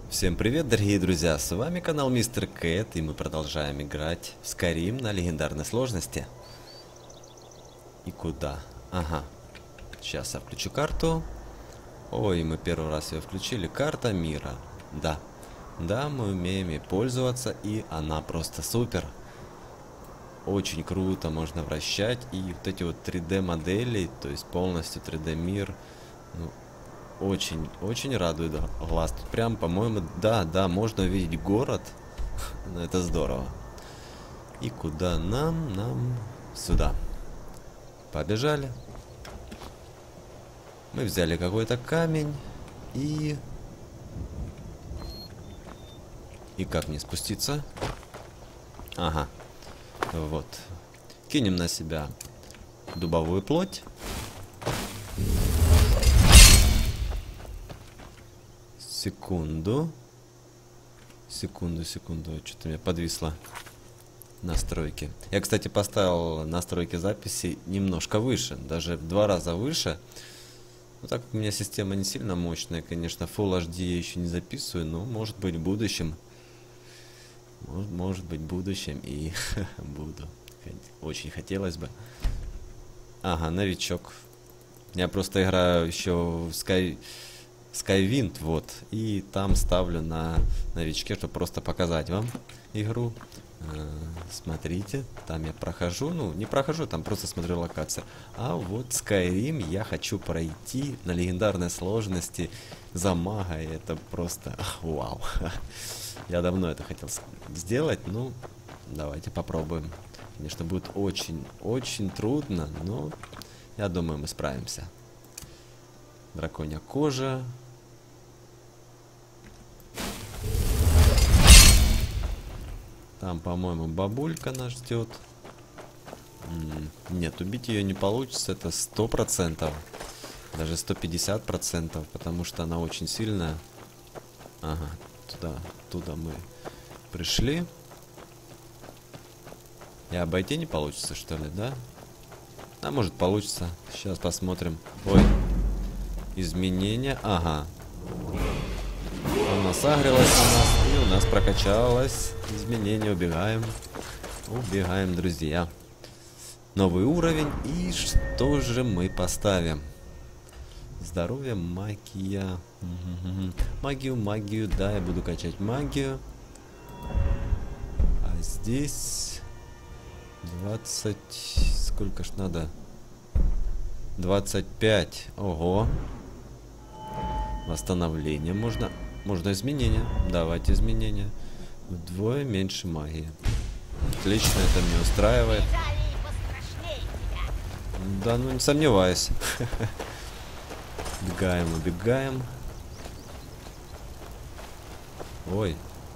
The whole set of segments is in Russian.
Всем привет, дорогие друзья, с вами канал Мистер Кэт, и мы продолжаем играть в Skyrim на легендарной сложности. И куда? Ага, сейчас я включу карту. Ой, мы первый раз ее включили. Карта мира. Да, мы умеем ей пользоваться, и она просто супер. Очень круто, можно вращать, и вот эти вот 3D модели, то есть полностью 3D мир, ну, очень радует глаз. Тут прям, по-моему, да, можно увидеть город. Ну, это здорово. И куда нам? Нам сюда. Побежали. Мы взяли какой-то камень и как мне спуститься? Ага. Вот. Кинем на себя дубовую плоть. Секунду. Что-то у меня подвисло настройки. Я, кстати, поставил настройки записи немножко выше. Даже в 2 раза выше. Ну, так как у меня система не сильно мощная, конечно, Full HD я еще не записываю, но может быть в будущем. Может быть в будущем и буду. Очень хотелось бы. Ага, новичок. Я просто играю еще в Skywind, вот, и там ставлю на новичке, чтобы просто показать вам игру. Смотрите, там я прохожу, ну, не прохожу, там просто смотрю локацию. А вот Skyrim я хочу пройти на легендарной сложности за мага, и это просто вау. Я давно это хотел сделать, ну, давайте попробуем. Конечно, будет очень трудно, но я думаю, мы справимся. Драконья кожа. Там, по-моему, бабулька нас ждет. Нет, убить ее не получится, это 100%. Даже 150%, потому что она очень сильная. Ага, туда мы пришли. И обойти не получится, что ли, да? А может получится. Сейчас посмотрим. Ой. Изменения. Ага. Она сагрилась на нас, и у нас прокачалось изменение. Убегаем, друзья. Новый уровень. И что же мы поставим? Здоровье, магия. Магию, да, я буду качать магию. А здесь 20... Сколько ж надо? 25. Ого. Восстановление можно. Можно изменения. Давайте изменения. Вдвое меньше магии. Отлично, это меня устраивает. Да, ну не сомневаюсь. Убегаем. Ой.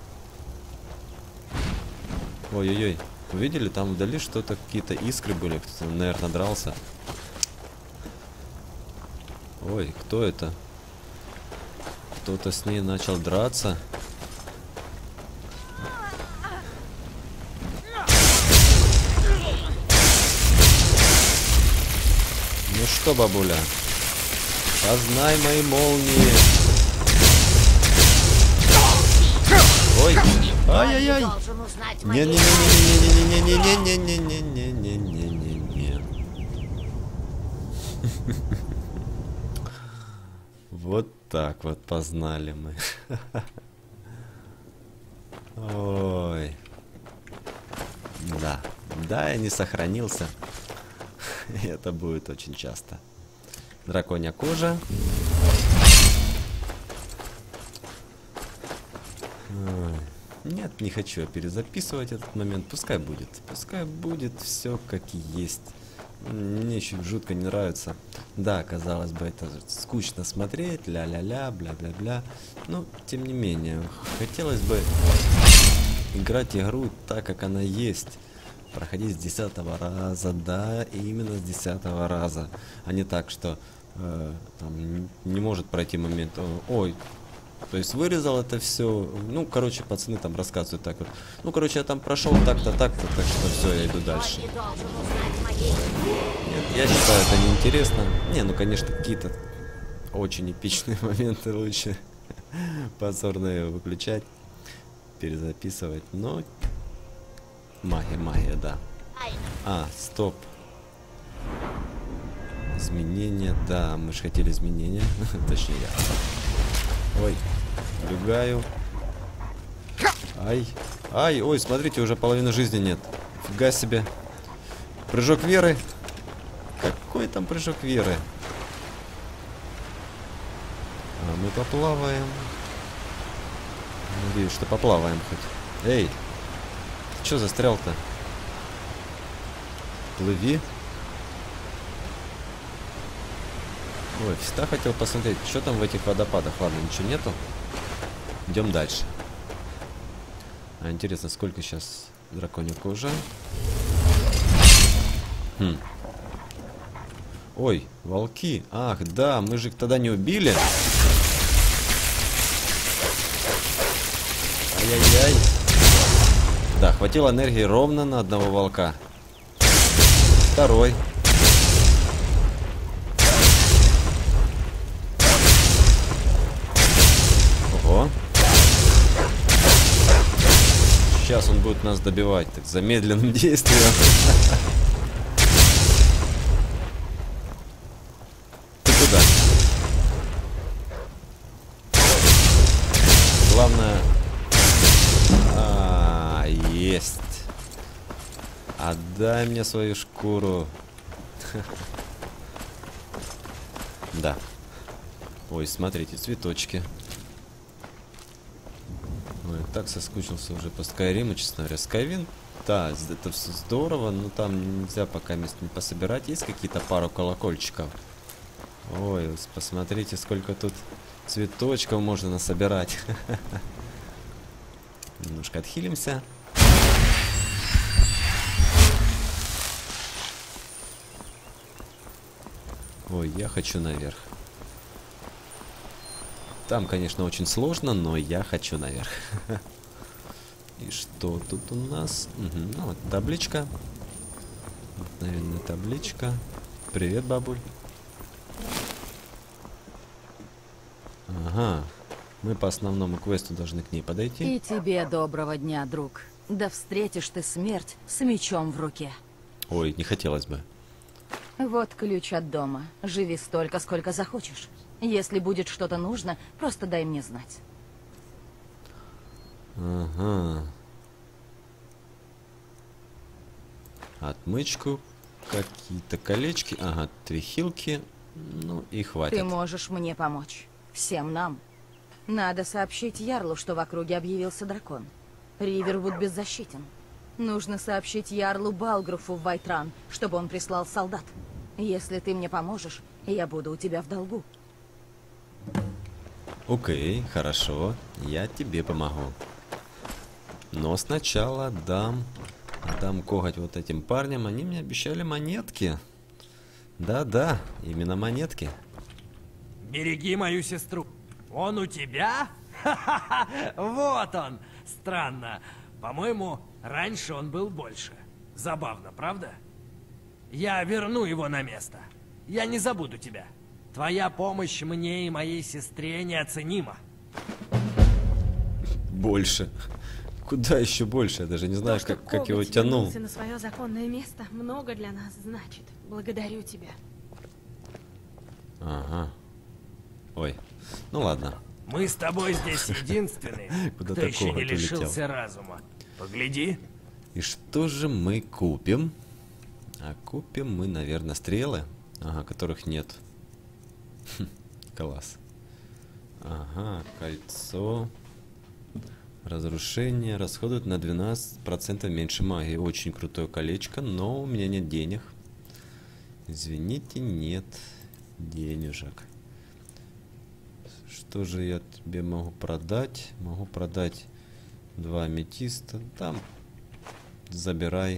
Ой-ой-ой. Увидели, там вдали что-то, какие-то искры были. Кто-то, наверное, дрался. Ой, кто это? Кто-то с ней начал драться. Ну что, бабуля? Познай мои молнии. Ой. Ай-яй-яй. Не-не-не-не-не-не-не-не-не-не-не-не-не-не-не. Вот так вот познали мы. Ой. Да, я не сохранился. Это будет очень часто. Драконья кожа. Ой. Нет, не хочу я перезаписывать этот момент. Пускай будет все как и есть. Мне еще жутко не нравится. Да, казалось бы, это скучно смотреть, ля-ля-ля, бля-бля-бля. Но, тем не менее, хотелось бы играть игру так, как она есть. Проходить с 10-го раза, да, именно с 10-го раза. А не так, что там не может пройти момент. Ой, то есть вырезал это все. Ну, короче, пацаны там рассказывают так вот. Ну, короче, я там прошел так-то, так что все, я иду дальше. Нет, я считаю, это неинтересно. Не, ну, конечно, какие-то очень эпичные моменты лучше Позорно выключать, перезаписывать. Но магия, да. Стоп. Изменения, да, мы же хотели изменения. Точнее, я. Ой, убегаю. Ай, ой, смотрите, уже половины жизни нет. Фига себе. Прыжок веры. Какой там прыжок веры? А мы поплаваем. Надеюсь, что поплаваем хоть. Эй, ты чё застрял-то? Плыви. Ой, всегда хотел посмотреть, что там в этих водопадах. Ладно, ничего нету. Идем дальше. Интересно, сколько сейчас драконья уже? Ой, волки. Ах, да, мы же их тогда не убили. Ай-яй-яй. Да, хватило энергии ровно на одного волка. Второй. Ого. Сейчас он будет нас добивать, так, замедленным действием. Ты куда? Главное... есть. Отдай мне свою шкуру. Да. Ой, смотрите, цветочки. Ой, так соскучился уже по Скайриму, честно говоря. Скайвин, да, это все здорово, но там нельзя пока мест не пособирать. Есть какие-то пару колокольчиков? Ой, посмотрите, сколько тут цветочков можно насобирать. Немножко отхилимся. Ой, я хочу наверх. Там, конечно, очень сложно, но я хочу наверх. И что тут у нас? Ну, вот табличка. Наверное, табличка. Привет, бабуль. Ага. Мы по основному квесту должны к ней подойти. И тебе доброго дня, друг. Да встретишь ты смерть с мечом в руке. Ой, не хотелось бы. Вот ключ от дома. Живи столько, сколько захочешь. Если будет что-то нужно, просто дай мне знать. Ага. Отмычку. Какие-то колечки. Ага, трехилки. Ну и хватит. Ты можешь мне помочь. Всем нам. Надо сообщить Ярлу, что в округе объявился дракон. Ривервуд беззащитен. Нужно сообщить Ярлу Балгруфу в Вайтран, чтобы он прислал солдат. Если ты мне поможешь, я буду у тебя в долгу. Окей, хорошо. Я тебе помогу. Но сначала дам коготь вот этим парням. Они мне обещали монетки. Да-да, именно монетки. Береги мою сестру. Он у тебя? Ха-ха-ха! Вот он! Странно. По-моему, раньше он был больше. Забавно, правда? Я верну его на место. Я не забуду тебя. Твоя помощь мне и моей сестре неоценима. Больше. Куда еще больше? Я даже не знаю, как его тянул. На свое законное место много для нас значит. Благодарю тебя. Ага. Ой. Ну ладно. Мы с тобой здесь единственные, Куда кто еще такого не ты лишился улетел? разума. Погляди. И что же мы купим? А купим мы, наверное, стрелы. Ага, которых нет. Класс. Ага, кольцо. Разрушение. Расходует на 12% меньше магии. Очень крутое колечко, но у меня нет денег. Извините, нет денежек. Что же я тебе могу продать? Могу продать 2 аметиста. Там забирай.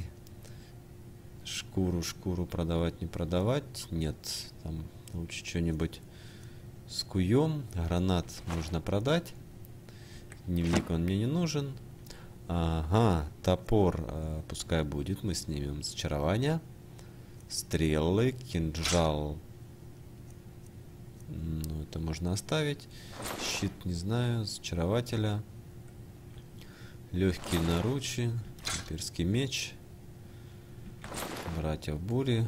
Шкуру продавать, не продавать. Нет, там лучше что-нибудь скуем. Гранат можно продать. Дневник он мне не нужен. Ага, топор пускай будет. Мы снимем зачарование. Стрелы, кинжал. Ну, это можно оставить. Щит, не знаю, зачарователя. Легкие наручи. Имперский меч. Братьев бури.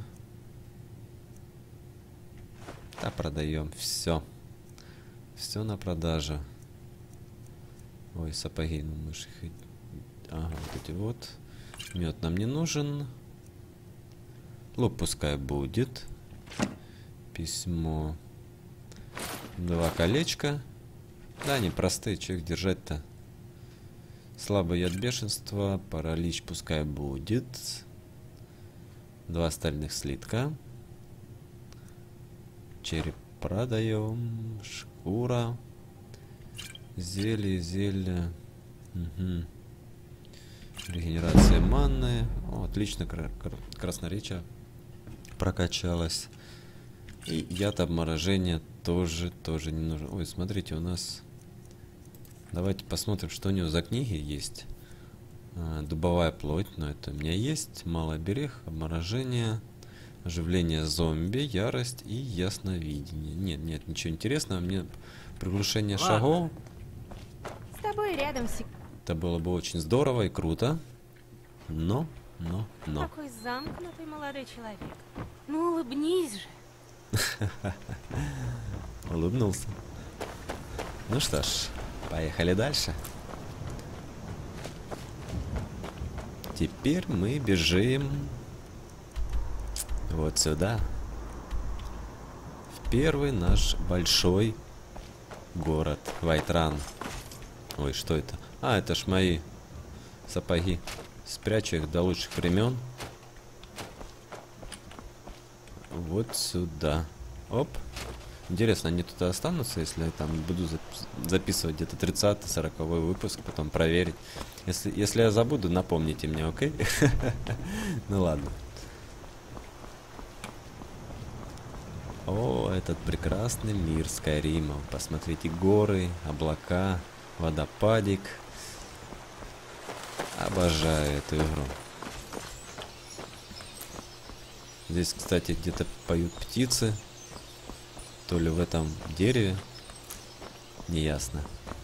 Да, продаем. Все. Все на продаже. Ой, сапоги. Ну, мы ж их... Ага, вот эти вот. Мед нам не нужен. Лук пускай будет. Письмо. 2 колечка. Да, они простые. Че их держать-то? Слабый яд бешенства. Паралич пускай будет. 2 стальных слитка. Череп продаем. Шкура. Зелье. Угу. Регенерация манны. О, отлично, красноречие прокачалось. И яд обморожения тоже не нужен. Ой, смотрите, у нас... Давайте посмотрим, что у него за книги есть. Дубовая плоть, но это у меня есть. Малый берег, обморожение, оживление зомби, ярость и ясновидение. Нет, ничего интересного. Мне приглушение шагов. С тобой рядом Это было бы очень здорово и круто. Но. Какой замкнутый молодой человек. Ну, улыбнись же. Улыбнулся. Ну что ж, поехали дальше. Теперь мы бежим вот сюда. В первый наш большой город Вайтран. Ой, что это? А, это ж мои сапоги. Спрячу их до лучших времен. Вот сюда. Оп. Интересно, они тут останутся, если я там буду записывать где-то 30-40 выпуск, потом проверить. Если я забуду, напомните мне, окей? Ну ладно. О, этот прекрасный мир Скайрима. Посмотрите, горы, облака, водопадик. Обожаю эту игру. Здесь, кстати, где-то поют птицы. То ли в этом дереве. Неясно.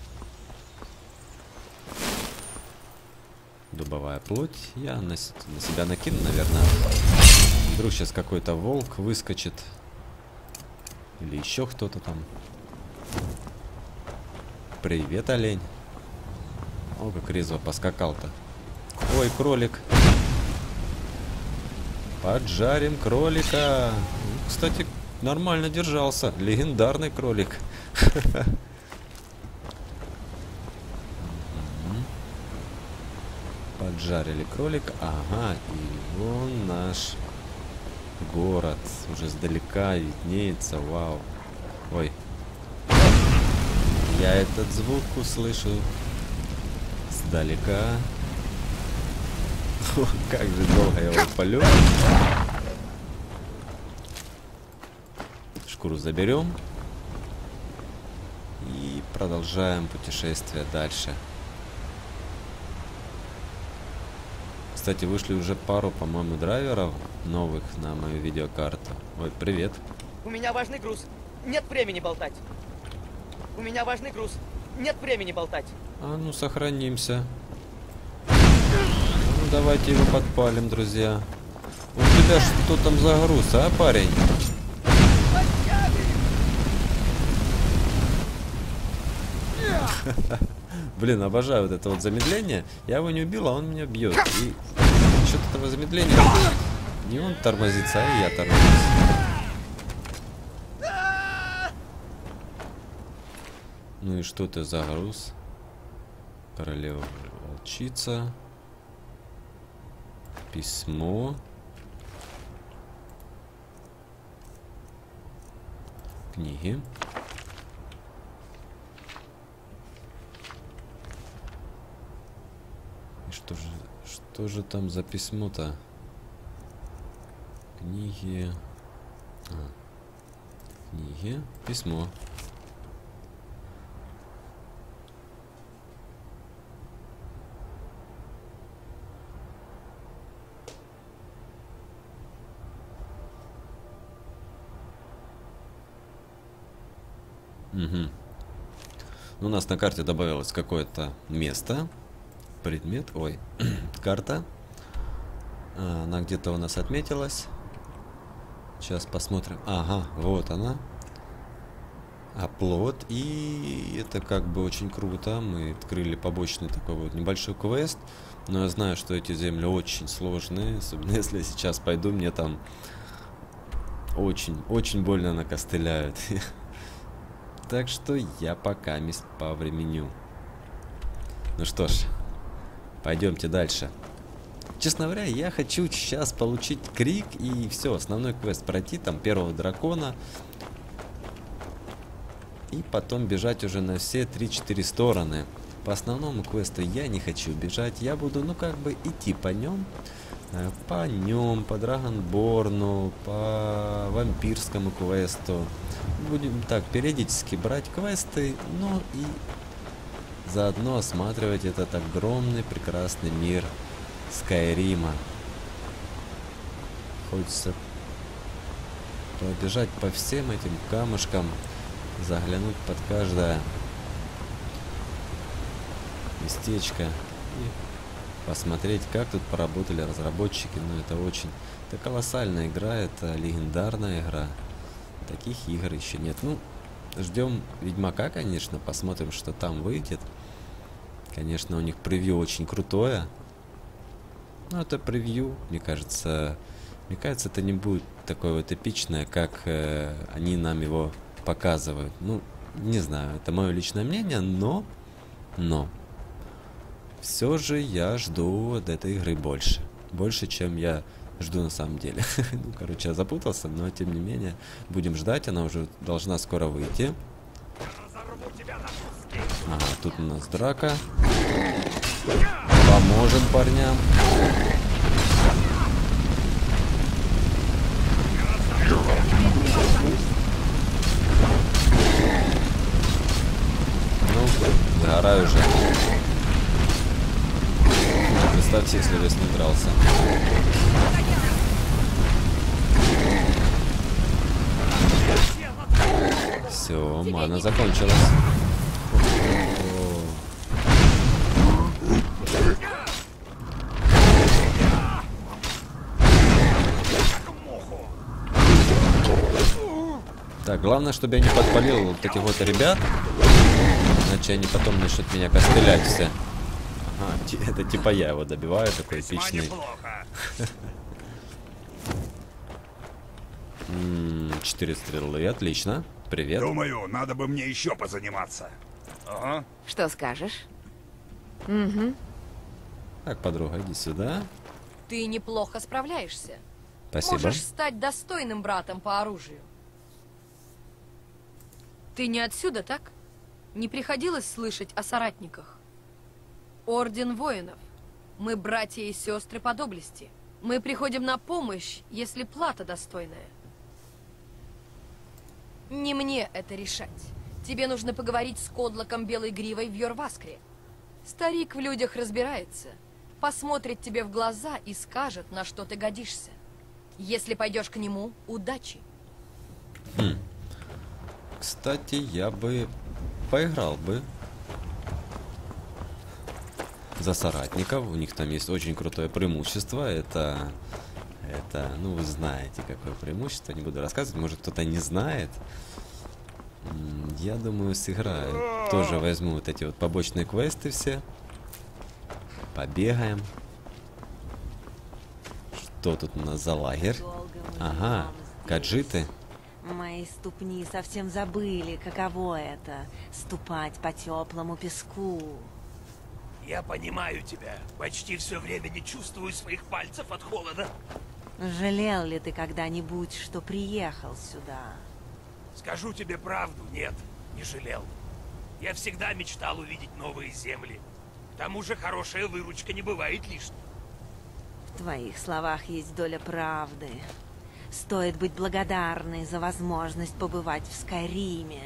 Дубовая плоть. Я на себя накину, наверное. Вдруг сейчас какой-то волк выскочит. Или еще кто-то там. Привет, олень. О, как резво поскакал-то. Ой, кролик. Поджарим кролика. Кстати, нормально держался. Легендарный кролик. Поджарили кролика. Ага, и вон наш город. Уже сдалека виднеется. Вау. Ой. Я этот звук услышу сдалека. Как же долго я его полю. Шкуру заберем. И продолжаем путешествие дальше. Кстати, вышли уже пару, по-моему, драйверов новых на мою видеокарту. Ой, привет. У меня важный груз. Нет времени болтать. У меня важный груз. Нет времени болтать. А ну, сохранимся. Ну, давайте его подпалим, друзья. У тебя что там за груз, а, парень? Блин, обожаю вот это вот замедление. Я его не убил, а он меня бьет. И насчет этого замедления не он тормозится, а я тормозюсь. Ну и что ты за груз? Королева волчица. Письмо. Книги. И что же там за письмо-то? Книги. Книги. Письмо. Угу. У нас на карте добавилось какое-то место. Предмет. Ой. Карта. Она где-то у нас отметилась. Сейчас посмотрим. Ага, вот она. Оплот. И это как бы очень круто. Мы открыли побочный такой вот небольшой квест. Но я знаю, что эти земли очень сложные. Особенно если я сейчас пойду, мне там очень больно накостыляют. Так что я пока повременю. Ну что ж, пойдемте дальше. Честно говоря, я хочу сейчас получить крик и все, основной квест пройти, там первого дракона. И потом бежать уже на все 3-4 стороны. По основному квесту я не хочу бежать, я буду, ну как бы идти по нем. По Драгонборну, по вампирскому квесту. Будем так периодически брать квесты, но и заодно осматривать этот огромный прекрасный мир Скайрима. Хочется пробежать по всем этим камушкам, заглянуть под каждое местечко и посмотреть, как тут поработали разработчики. Ну, это колоссальная игра, это легендарная игра. Таких игр еще нет. Ну, ждем Ведьмака, конечно, посмотрим, что там выйдет. Конечно, у них превью очень крутое. Но это превью, мне кажется, это не будет такое вот эпичное, как они нам его показывают. Ну, не знаю, это мое личное мнение, но все же я жду от этой игры больше. Больше, чем я жду на самом деле. Ну, короче, я запутался, но тем не менее, будем ждать, она уже должна скоро выйти. Ага, тут у нас драка. Поможем парням. Ну, сгораю уже. Представьте, если весь не дрался. Все, мана закончилась. Так, главное, чтобы я не подпалил вот этих вот ребят. Иначе они потом начнут меня костылять все. Это типа я его добиваю, такой эпичный. 4 стрелы, отлично. Привет. Думаю, надо бы мне еще позаниматься. Ага. Что скажешь? Угу. Так, подруга, иди сюда. Ты неплохо справляешься. Спасибо. Можешь стать достойным братом по оружию. Ты не отсюда, так? Не приходилось слышать о соратниках? Орден воинов. Мы братья и сестры по доблести. Мы приходим на помощь, если плата достойная. Не мне это решать. Тебе нужно поговорить с Кодлоком Белой Гривой в Йорваскре. Старик в людях разбирается. Посмотрит тебе в глаза и скажет, на что ты годишься. Если пойдешь к нему, удачи. Кстати, я бы поиграл бы за соратников. У них там есть очень крутое преимущество. Это, ну, вы знаете, какое преимущество. Не буду рассказывать, может, кто-то не знает. Я думаю, сыграю. Тоже возьму вот эти вот побочные квесты все. Побегаем. Что тут у нас за лагерь? Ага, каджиты. Мои ступни совсем забыли, каково это — ступать по теплому песку. Я понимаю тебя. Почти все время не чувствую своих пальцев от холода. Жалел ли ты когда-нибудь, что приехал сюда? Скажу тебе правду, нет, не жалел. Я всегда мечтал увидеть новые земли. К тому же хорошая выручка не бывает лишней. В твоих словах есть доля правды. Стоит быть благодарной за возможность побывать в Скайриме.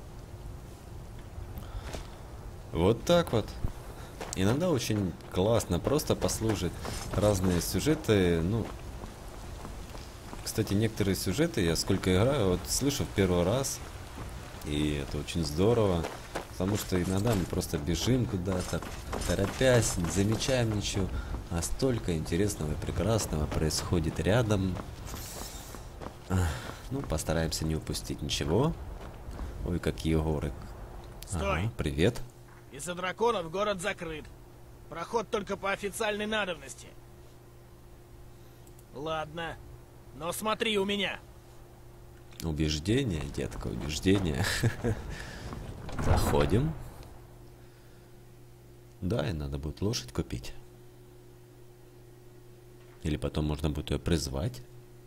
Вот так вот. Иногда очень классно просто послушать разные сюжеты. Ну, кстати, некоторые сюжеты я сколько играю, вот слышу в первый раз. И это очень здорово, потому что иногда мы просто бежим куда-то, торопясь, не замечаем ничего, а столько интересного и прекрасного происходит рядом. Ну, постараемся не упустить ничего. Ой, какие горы. Стой! Ага, привет. Из-за драконов город закрыт. Проход только по официальной надобности. Ладно, но смотри у меня. Убеждение, детка, убеждение. Заходим. Да, и надо будет лошадь купить. Или потом можно будет ее призвать.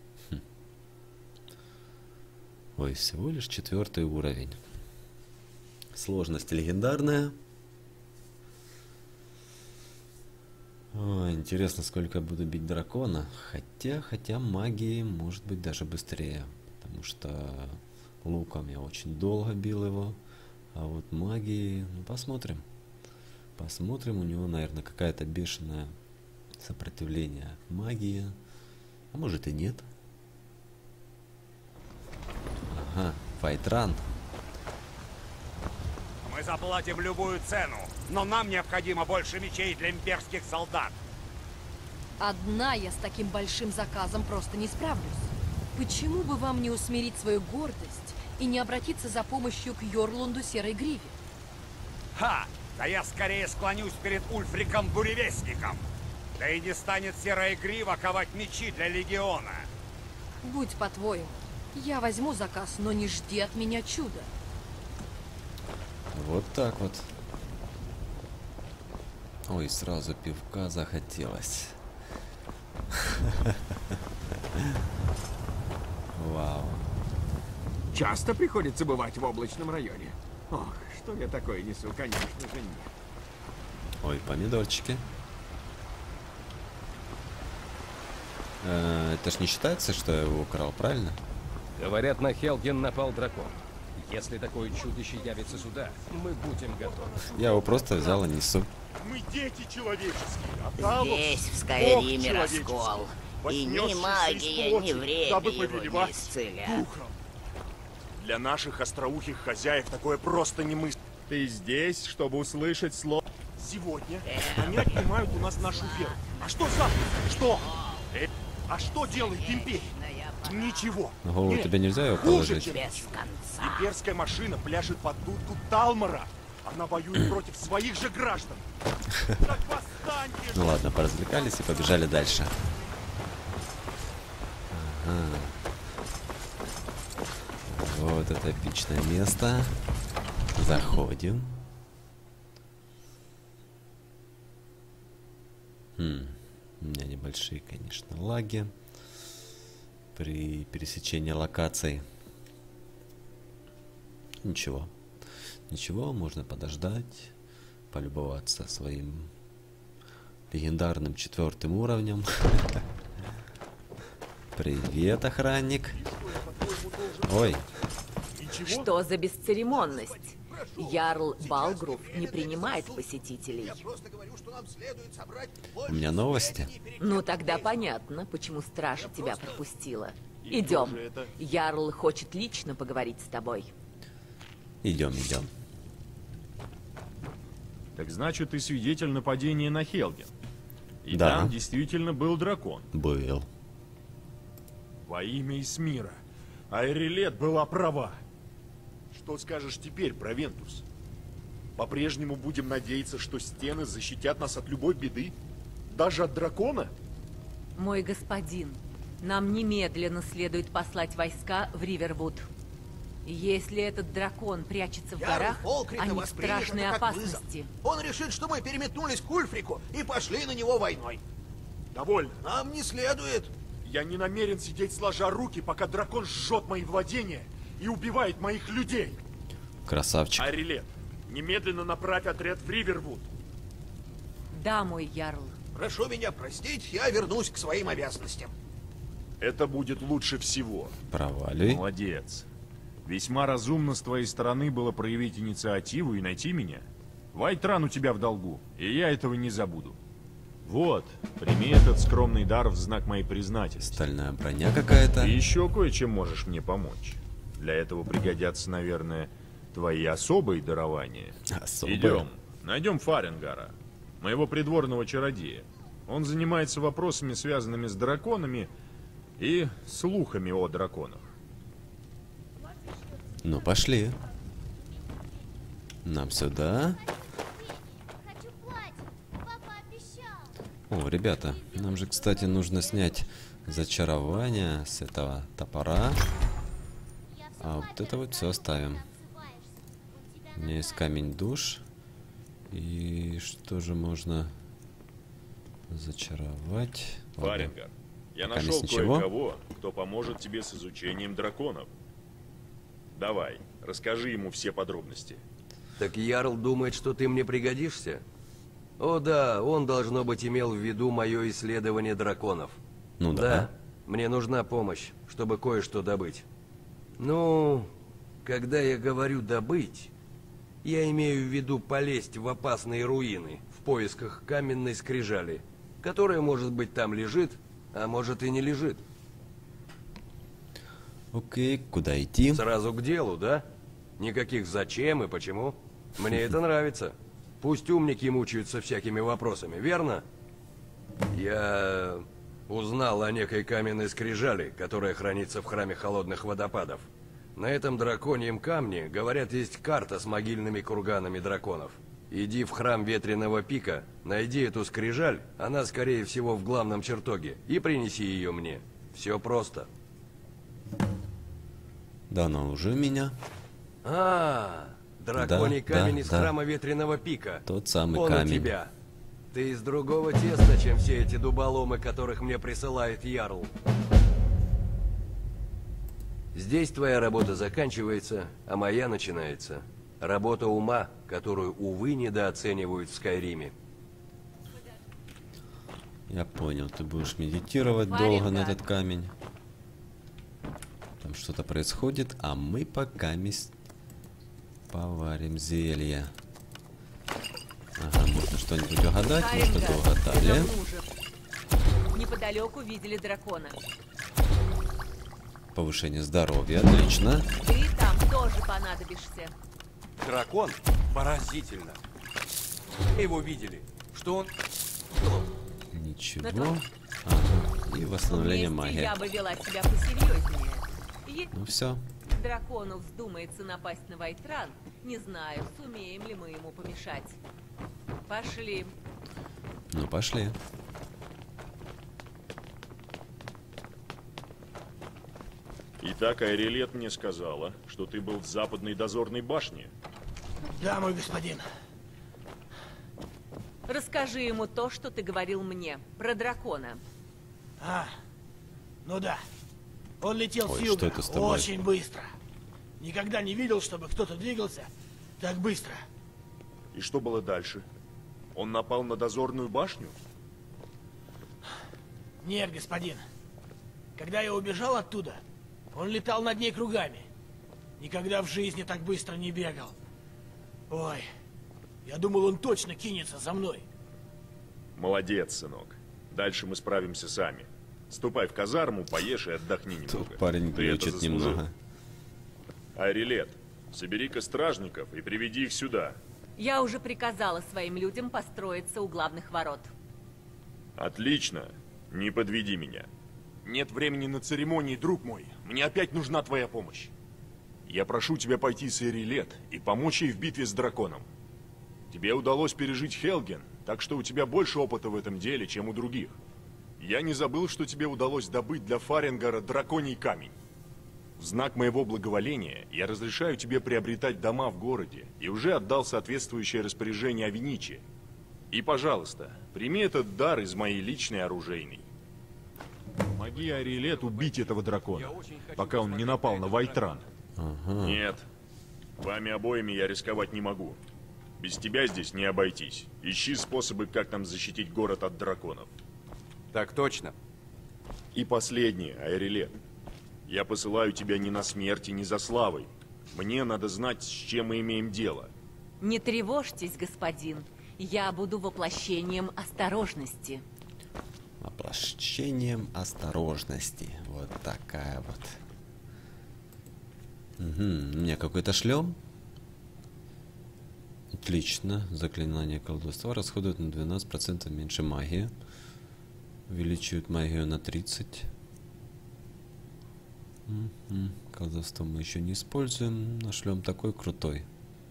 Ой, всего лишь 4-й уровень. Сложность легендарная. Ой, интересно, сколько я буду бить дракона. Хотя магии может быть даже быстрее. Потому что луком я очень долго бил его. А вот магии, ну, посмотрим. Посмотрим, у него, наверное, какая-то бешеное сопротивление магии. А может и нет. Ага, Вайтран. Мы заплатим любую цену, но нам необходимо больше мечей для имперских солдат. Одна я с таким большим заказом просто не справлюсь. Почему бы вам не усмирить свою гордость и не обратиться за помощью к Йорлунду Серой Гриве? Ха! Да я скорее склонюсь перед Ульфриком Буревестником. Да и не станет Серая Грива ковать мечи для легиона. Будь по-твоему. Я возьму заказ, но не жди от меня чуда. Вот так вот. Ой, сразу пивка захотелось. Вау. Часто приходится бывать в облачном районе. Ох, что я такое несу, конечно же, нет. Ой, помидорчики. Это ж не считается, что я его украл, правильно? Говорят, на Хелген напал дракон. Если такое чудище явится сюда, мы будем готовы. Я его просто взял и несу. Мы дети человеческие, а Талос, Здесь, в Скайриме, Бог раскол. И ни вознесшийся магия, из плоти, ни время дабы его не повелевать исцелят. духом. Для наших остроухих хозяев такое просто не мысль. Ты здесь, чтобы услышать слово. Сегодня они отнимают у нас нашу ферму. А что завтра? Что? А что делает империя? Ничего. На голову Нет, тебе нельзя его хуже, положить? чем имперская машина пляшет под дудку Талмора. Она воюет против своих же граждан. Так восстаньте же! Ну ладно, поразвлекались и побежали дальше. Ага. Вот это эпичное место. Заходим. У меня небольшие, конечно, лаги при пересечении локаций. Ничего. Ничего, можно подождать, полюбоваться своим легендарным 4-м уровнем. Привет, охранник. Ой. Что за бесцеремонность? Ярл Балгруф не принимает посетителей. У меня новости. Ну тогда понятно, почему стража тебя пропустила. Идем. Ярл хочет лично поговорить с тобой. Идем, идем. Так значит, ты свидетель нападения на Хелген. И Да. там действительно был дракон. Был. Во имя Исмира. Айрилет была права. Что скажешь теперь, Провентус? По-прежнему будем надеяться, что стены защитят нас от любой беды? Даже от дракона? Мой господин, нам немедленно следует послать войска в Ривервуд. Если этот дракон прячется в горах, они в страшной опасности. Он решит, что мы переметнулись к Ульфрику и пошли на него войной. Довольно. Нам не следует. Я не намерен сидеть сложа руки, пока дракон жжет мои владения и убивает моих людей. Красавчик. Айрилет, немедленно направь отряд в Ривервуд. Да, мой ярл. Прошу меня простить, я вернусь к своим обязанностям. Это будет лучше всего. Проваливай. Молодец. Весьма разумно с твоей стороны было проявить инициативу и найти меня. Вайтран у тебя в долгу, и я этого не забуду. Вот, прими этот скромный дар в знак моей признательности. Стальная броня какая-то. И еще кое-чем можешь мне помочь. Для этого пригодятся, наверное, твои особые дарования. Особые? Идем, найдем Фаренгара, моего придворного чародея. Он занимается вопросами, связанными с драконами и слухами о драконах. Ну, пошли. Нам сюда. О, ребята, нам же, кстати, нужно снять зачарование с этого топора. А вот это вот все оставим. У меня есть камень душ. И что же можно зачаровать? Фаренгар, я пока нашел ничего. кое-кого, кто поможет тебе с изучением драконов. Давай, расскажи ему все подробности. Так Ярл думает, что ты мне пригодишься? О да, он, должно быть, имел в виду мое исследование драконов. Ну да. Мне нужна помощь, чтобы кое-что добыть. Ну, когда я говорю «добыть», я имею в виду полезть в опасные руины в поисках каменной скрижали, которая, может быть, там лежит, а может и не лежит. Окей, куда идти? Сразу к делу, да? Никаких зачем и почему. Мне это нравится. Пусть умники мучаются всякими вопросами, верно? Я узнал о некой каменной скрижали, которая хранится в храме холодных водопадов. На этом драконьем камне, говорят, есть карта с могильными курганами драконов. Иди в храм Ветреного Пика, найди эту скрижаль, она, скорее всего, в главном чертоге, и принеси ее мне. Все просто. Да, она уже у меня. Драконий Да, камень да, из да. храма Ветреного Пика. Тот самый Он камень. у тебя. Ты из другого теста, чем все эти дуболомы, которых мне присылает Ярл. Здесь твоя работа заканчивается, а моя начинается. Работа ума, которую, увы, недооценивают в Скайриме. Я понял, ты будешь медитировать Фаренгар. долго на этот камень. Там что-то происходит, а мы пока поварим зелье. Ага, можно что-нибудь угадать, мы что-то Фаренгар, угадали. ты нам нужен. Неподалеку видели дракона. Повышение здоровья, отлично. Ты там тоже понадобишься. Дракон? Поразительно. Его видели. Что он... Ничего. Это- Ага. И восстановление Вместе магии. я бы вела себя посерьезнее. Ну все. Дракону вздумается напасть на Вайтран, не знаю, сумеем ли мы ему помешать. Пошли. Ну пошли. Итак, Айрилет мне сказала, что ты был в западной дозорной башне. Да, мой господин. Расскажи ему то, что ты говорил мне, про дракона. Ну да. Он летел Ой, с юга что это с тобой? очень быстро. Никогда не видел, чтобы кто-то двигался так быстро. И что было дальше? Он напал на дозорную башню? Нет, господин. Когда я убежал оттуда, он летал над ней кругами. Никогда в жизни так быстро не бегал. Ой, я думал, он точно кинется за мной. Молодец, сынок. Дальше мы справимся сами. Ступай в казарму, поешь и отдохни немного. Тут парень Ты это глючит заслужил. немного. Айрилет, собери-ка стражников и приведи их сюда. Я уже приказала своим людям построиться у главных ворот. Отлично. Не подведи меня. Нет времени на церемонии, друг мой. Мне опять нужна твоя помощь. Я прошу тебя пойти с Айрилет и помочь ей в битве с драконом. Тебе удалось пережить Хелген, так что у тебя больше опыта в этом деле, чем у других. Я не забыл, что тебе удалось добыть для Фаренгара драконий камень. В знак моего благоволения я разрешаю тебе приобретать дома в городе и уже отдал соответствующее распоряжение Авениче. И, пожалуйста, прими этот дар из моей личной оружейной. Помоги Айрилет убить этого дракона, пока он не напал на Вайтран. Нет. Вами обоими я рисковать не могу. Без тебя здесь не обойтись. Ищи способы, как нам защитить город от драконов. Так точно. И последнее, Айрилет. Я посылаю тебя не на смерть и не за славой. Мне надо знать, с чем мы имеем дело. Не тревожьтесь, господин. Я буду воплощением осторожности. Воплощением осторожности. Вот такая вот. Угу. У меня какой-то шлем. Отлично. Заклинание колдовства расходует на 12% меньше магии. Увеличивает магию на 30. Колдовство мы еще не используем. Нашлем такой крутой.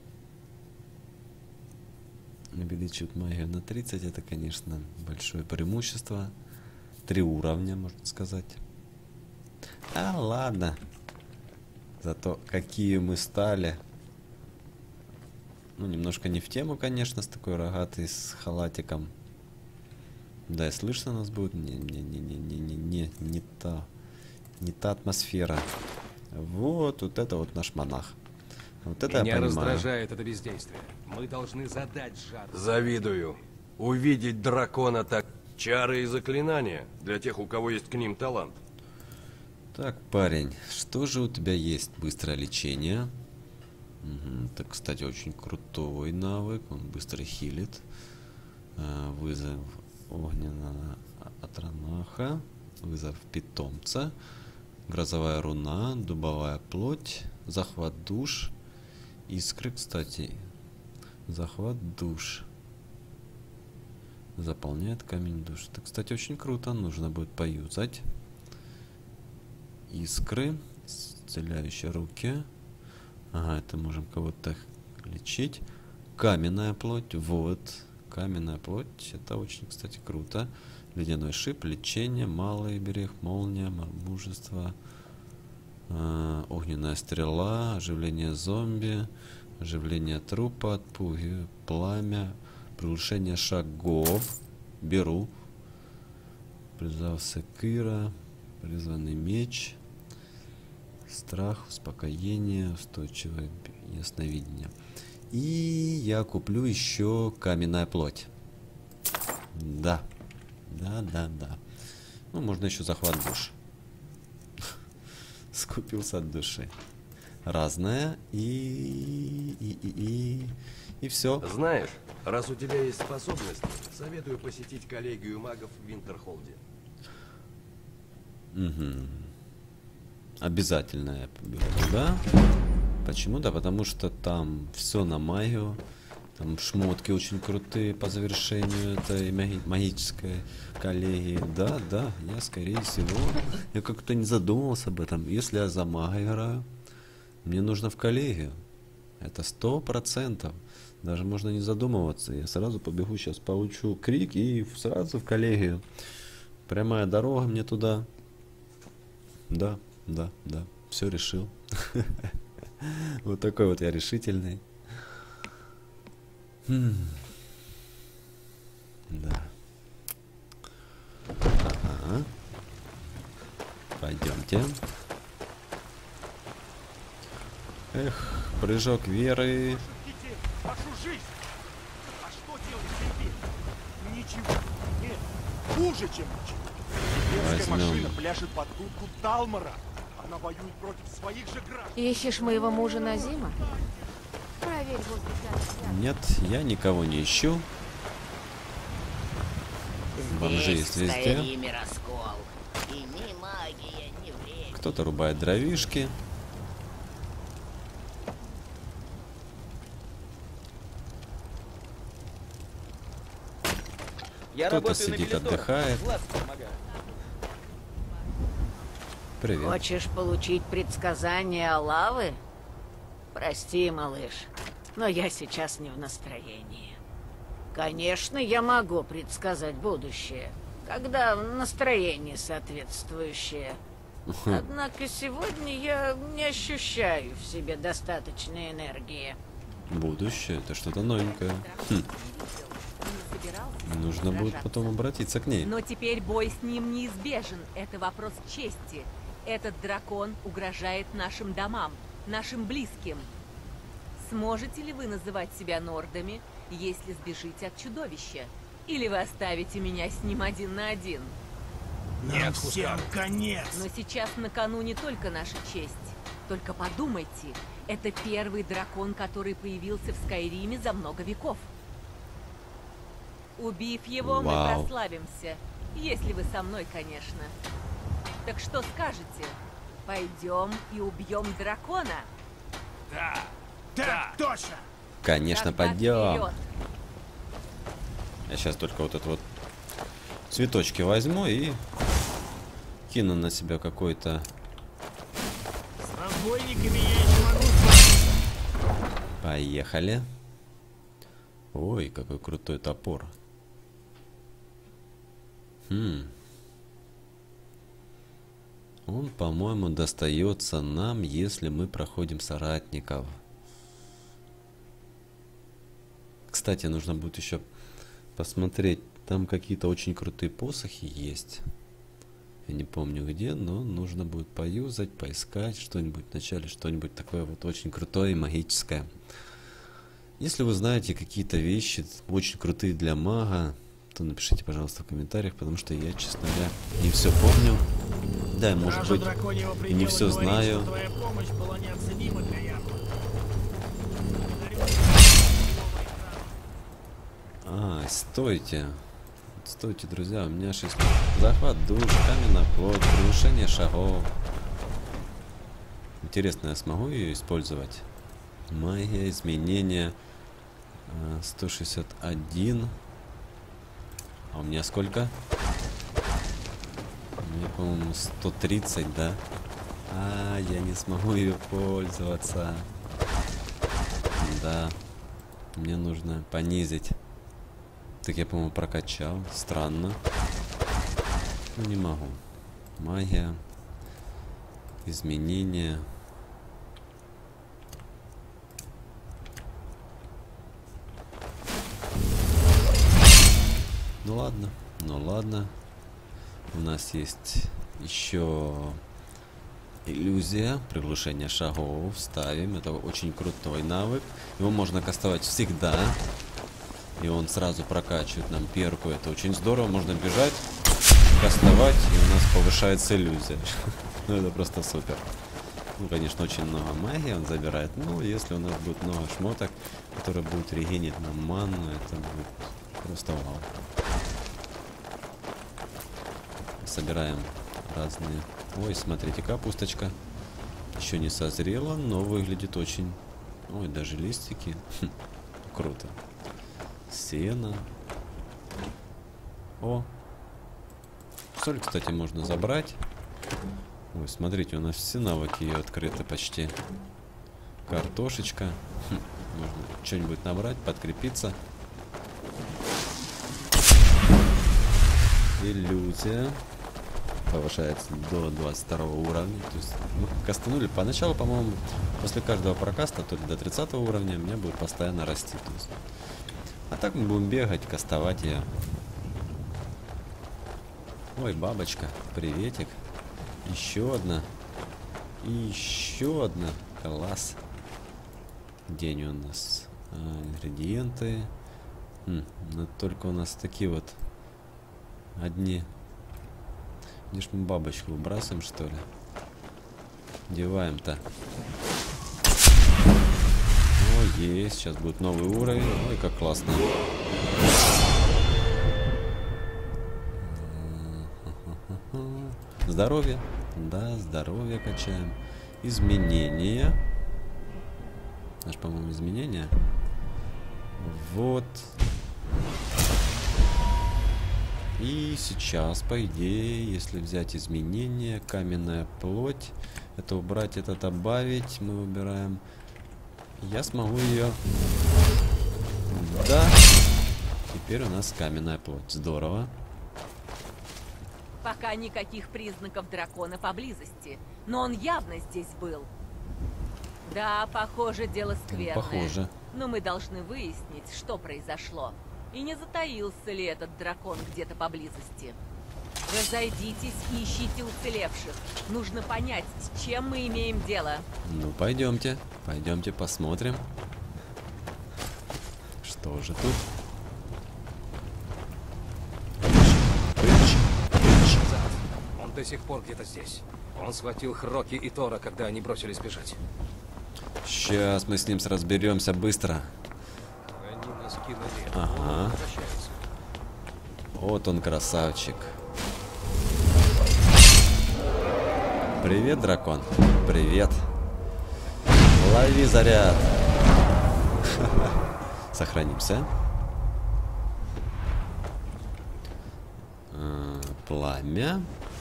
Увеличивает магию на 30. Это, конечно, большое преимущество. 3 уровня, можно сказать. А ладно. Зато какие мы стали. Ну, немножко не в тему, конечно, с такой рогатой, с халатиком. Да, и слышно нас будет. Не та атмосфера. Вот это вот наш монах. Вот это Меня я понимаю. раздражает это бездействие. Мы должны задать жару. Завидую. Увидеть дракона так. Чары и заклинания для тех, у кого есть к ним талант. Так, парень, что же у тебя есть? Быстрое лечение. Это, кстати, очень крутой навык. Он быстро хилит. Вызов огненного атронаха. Вызов питомца. Грозовая руна. Дубовая плоть. Захват душ. Искры, кстати. Захват душ. Заполняет камень душ. Это, кстати, очень круто. Нужно будет поюзать. Искры. Исцеляющие руки. Ага, это можем кого-то лечить. Каменная плоть. Вот. Каменная плоть. Это очень, кстати, круто. Ледяной шип. Лечение. Малый берег. Молния. Мужество. Огненная стрела. Оживление зомби. Оживление трупа. Отпугивание. Пламя. Приглушение шагов. Беру. Призыв секира. Призванный меч. Страх, успокоение, устойчивое ясновидение. И я куплю еще каменная плоть. Да. Да. Ну, можно еще захват душ. Скупился от души. Разное. И все. Знаешь, раз у тебя есть способность, советую посетить коллегию магов в Винтерхолде. Обязательно я побегу туда. Почему? Да, потому что там все на магию. Там шмотки очень крутые по завершению этой магической коллегии. Да, я скорее всего. Я как-то не задумывался об этом. Если я за мага играю, мне нужно в коллегию. Это 100%. Даже можно не задумываться. Я сразу побегу, сейчас получу крик и сразу в коллегию. Прямая дорога мне туда. Да. Все решил. Вот такой вот я решительный. Да. Ага. Пойдемте. Эх, прыжок веры. Вашу жизнь! А что делать теперь? Ничего. Нет, хуже, чем ничего. Немецкая машина пляшет под дудку Талмора. Она воюет против своих же граждан. Ищешь моего мужа Назима? Проверь возле тебя. Нет, я никого не ищу. Бомжи есть везде. Раскол. И ни магия, ни время. Кто-то рубает дровишки. Кто-то сидит, отдыхает. Привет. Хочешь получить предсказания Алавы? Прости, малыш, но я сейчас не в настроении. Конечно, я могу предсказать будущее, когда настроение соответствующее. Однако сегодня я не ощущаю в себе достаточной энергии. Будущее? Это что-то новенькое. Нужно будет потом обратиться к ней. Но теперь бой с ним неизбежен. Это вопрос чести. Этот дракон угрожает нашим домам, нашим близким. Сможете ли вы называть себя нордами, если сбежите от чудовища? Или вы оставите меня с ним 1 на 1? Нам всем конец! Но сейчас на кону не только наша честь. Только подумайте, это первый дракон, который появился в Скайриме за много веков. Убив его, мы прославимся. Если вы со мной, конечно. Так что скажете? Пойдем и убьем дракона? Да, точно! Конечно, Тогда пойдем. вперед. Я сейчас только вот это вот цветочки возьму и кину на себя какой-то. С разбойниками я еще могу справиться. Поехали. Ой, какой крутой топор. Он, по-моему, достается нам, если мы проходим соратников. Кстати, нужно будет еще посмотреть. Там какие-то очень крутые посохи есть. Я не помню где, но нужно будет поюзать, поискать что-нибудь вначале, что-нибудь такое вот очень крутое и магическое. Если вы знаете какие-то вещи очень крутые для мага, то напишите, пожалуйста, в комментариях, потому что я, честно говоря, не все помню. Да, может быть, и не все знаю. Твоя помощь была неоценима для Ярла. Стойте. Стойте, друзья, у меня 6. Захват душ, каменный плод, приглушение шагов. Интересно, я смогу ее использовать? Магия, изменения. 161. А у меня сколько? У меня, по-моему, 130, да? Я не смогу ее пользоваться. Да. Мне нужно понизить. Так я, по-моему, прокачал. Странно. Ну, не могу. Магия. Изменения. Ну ладно. Ну ладно. У нас есть еще иллюзия. Приглушение шагов. Ставим. Это очень крутой навык. Его можно кастовать всегда. И он сразу прокачивает нам перку. Это очень здорово. Можно бежать, кастовать, и у нас повышается иллюзия. Ну, это просто супер. Ну, конечно, очень много магии он забирает. Но если у нас будет много шмоток, которые будут регенить нам ману, это будет просто вау. Собираем разные... Ой, смотрите, капусточка. Еще не созрела, но выглядит очень... Ой, даже листики. Круто. Сено. О! Соль, кстати, можно забрать. Ой, смотрите, у нас все навыки ее открыты почти. Картошечка. Можно что-нибудь набрать, подкрепиться. Иллюзия. Повышается до 22 уровня. То есть мы кастанули. Поначалу, по-моему, после каждого прокаста, то ли до 30 уровня, у меня будет постоянно расти. То есть. А так мы будем бегать, кастовать ее. Ой, бабочка, приветик. Еще одна. И еще одна. Класс. День у нас. Ингредиенты. Но только у нас такие вот одни. Где ж мы бабочку выбрасываем, что ли? Деваем-то. О, есть. Сейчас будет новый уровень. Ой, как классно. Здоровье. Да, здоровье качаем. Изменения. Наш, по-моему, изменения. Вот. И сейчас, по идее, если взять изменения, каменная плоть, это убрать, это добавить, мы выбираем. Я смогу ее. Да. Теперь у нас каменная плоть. Здорово. Пока никаких признаков дракона поблизости, но он явно здесь был. Да, похоже, дело скверное. Похоже. Но мы должны выяснить, что произошло. И не затаился ли этот дракон где-то поблизости. Разойдитесь и ищите уцелевших. Нужно понять, с чем мы имеем дело. Ну, пойдемте. Пойдемте посмотрим. Что же тут? Он до сих пор где-то здесь. Он схватил Хроки и Тора, когда они бросились бежать. Сейчас мы с ним разберемся быстро. Они нас кинули. Ага. Вот он, красавчик. Привет, дракон. Привет. Лови заряд. Сохранимся. Пламя.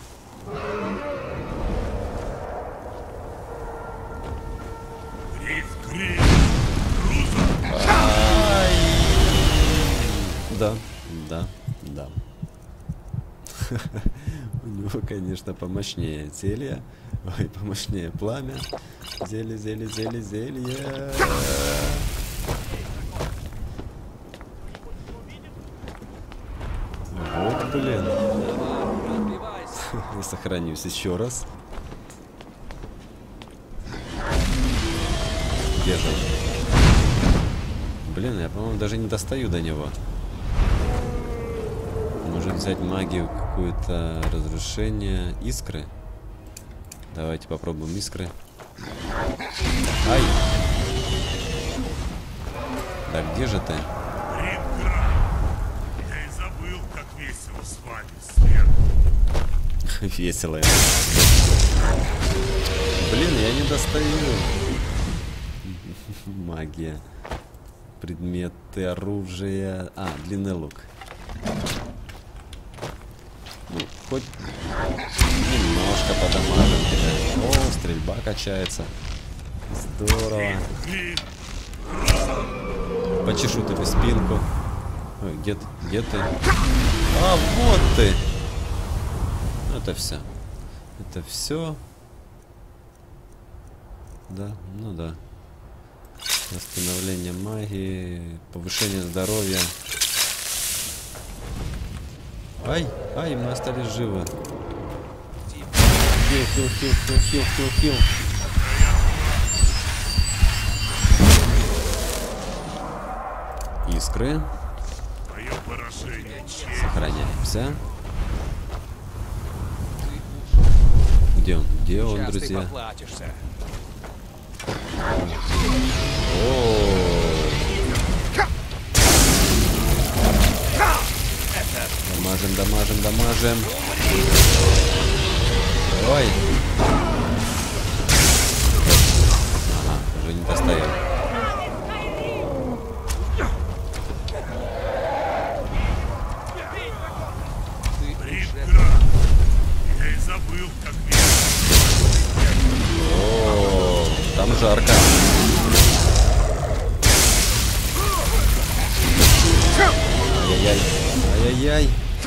Да, да, да. У него, конечно, помощнее зелье. Ой, помощнее пламя. Зелье, зелье, зелье, зелье. Вот, блин. Я сохранюсь еще раз. Где же? Блин, я, по-моему, даже не достаю до него. Можно взять магию какое-то разрушение. Искры. Давайте попробуем искры. Ай! Да где же ты? Я и забыл, как весело с вами сверху. Весело. Блин, я не достаю. Магия. Предметы, оружие. А, длинный лук. Ну, хоть немножко подамажим тебя. О, стрельба качается. Здорово. Почешу тебе спинку. Ой, где ты? Где ты? А, вот ты! Ну, это все. Это все. Да, ну да. Восстановление магии, повышение здоровья. Ай, ай, мы остались живы. Хил, хил, хил, хил, хил, хил, хил. Искры. Сохраняемся. Где он? Где он, друзья? Дамажим, дамажим, дамажим. Ой. Ага, уже не достаем. Я и забыл, как О, там жарко. Ай-яй-яй. Ай-яй-яй.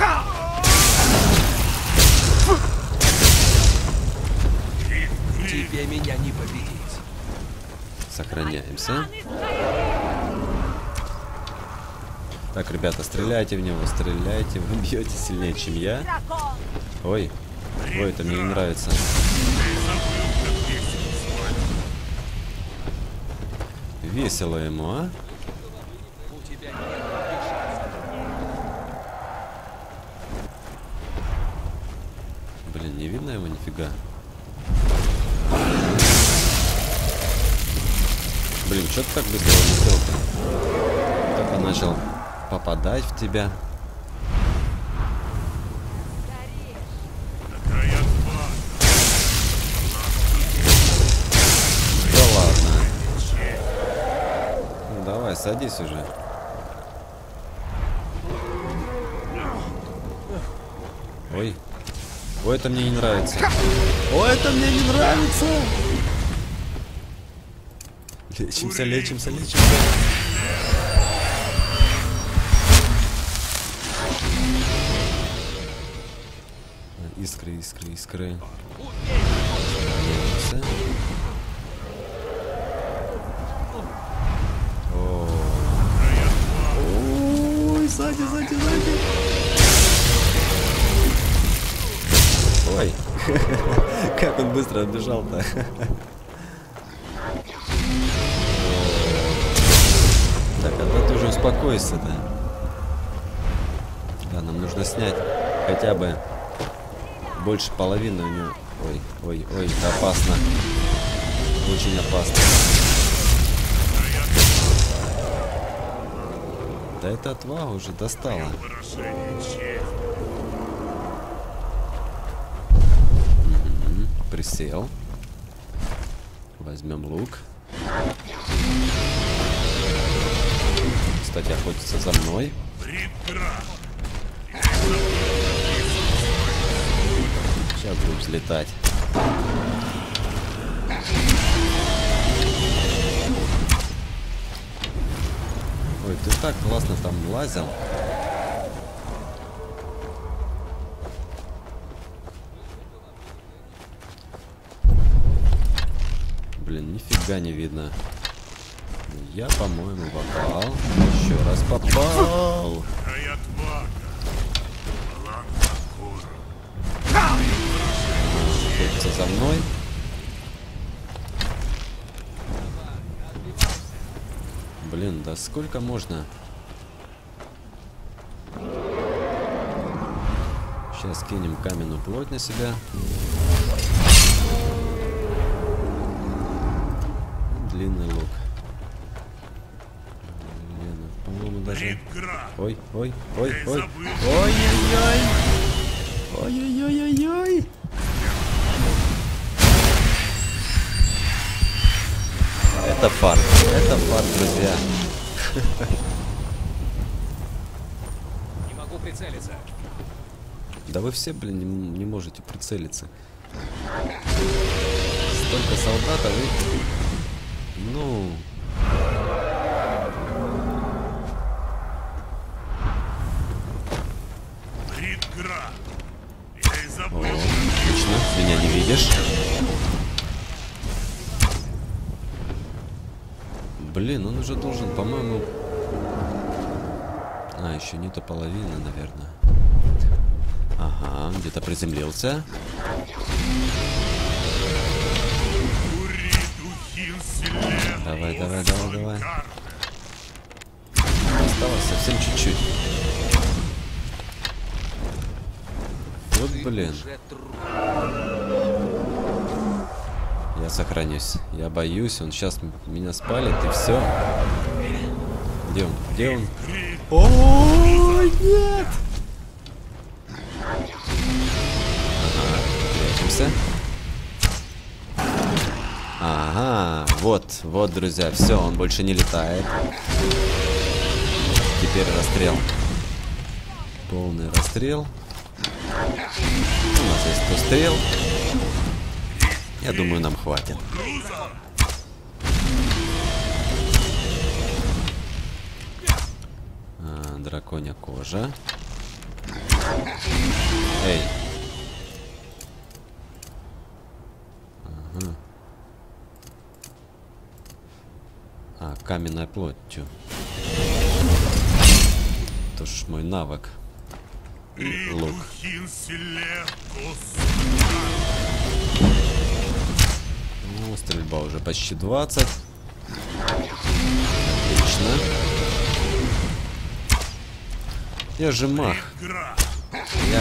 Тебе меня не победить. Сохраняемся. Так, ребята, стреляйте в него, стреляйте. Вы бьете сильнее, чем я. Ой, ой, это мне не нравится. Весело ему, а? Блин, не видно его нифига. Блин, что ты так быстро улетел-то? Только начал попадать в тебя. Да ладно. Ну, давай, садись уже. Ой. Ой, это мне не нравится. Ой, это мне не нравится. Лечимся, лечимся, лечимся. Искры, искры, искры. Ой, сзади, сзади, сзади. Ой, как он быстро отбежал-то. Так, а ты уже успокойся-то. Да, нам нужно снять хотя бы больше половины у него. Ой, ой, ой, это опасно. Очень опасно. Да эта отвага уже достала. Присел. Возьмем лук. кстати, охотится за мной. Сейчас будем взлетать. Ой, ты так классно там лазил. Блин, нифига не видно. Я, по-моему, попал. Еще раз попал. Охотится за мной. Блин, да сколько можно? Сейчас кинем каменную плоть на себя. Длинный лук. Блин, по-моему, даже... Ой, ой, ой, ой. Ой-ой-ой. Ой-ой-ой-ой-ой. Это фарт. Это фарт, друзья. Не могу прицелиться. Да вы все, блин, не можете прицелиться. Столько солдат, а вы... Ну... О, отлично, меня не видишь. Блин, он уже должен, по-моему... А, еще не то половина, наверное. Ага, где-то приземлился. Давай, давай, давай, давай. Осталось совсем чуть-чуть. Вот, блин. Я сохранюсь. Я боюсь, он сейчас меня спалит и все. Где он? Где он? О, нет! Ага, прячемся. Ага, вот, вот, друзья, все, он больше не летает. Теперь расстрел. Полный расстрел. У нас есть 100 стрел. Я думаю, нам хватит. Драконья кожа. Эй. Ага. А, каменная плотью. Это ж мой навык. И лук. Ну, стрельба уже почти 20. Отлично. Я же маг. Я